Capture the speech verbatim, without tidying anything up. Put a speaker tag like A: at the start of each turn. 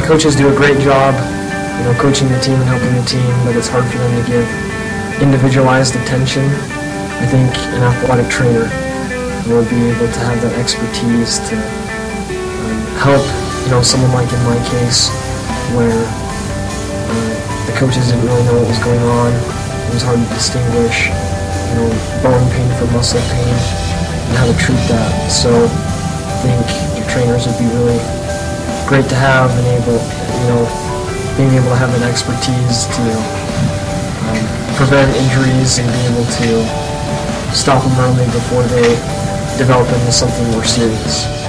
A: coaches do a great job, you know, coaching the team and helping the team, but it's hard for them to give individualized attention. I think an athletic trainer will be able to have that expertise to um, help, you know, someone like in my case, where uh, the coaches didn't really know what was going on. It was hard to distinguish, you know, bone pain from muscle pain and how to treat that. So I think the trainers would be really great to have and able, you know, being able to have an expertise to um, prevent injuries and be able to stop them early before they develop into something more serious.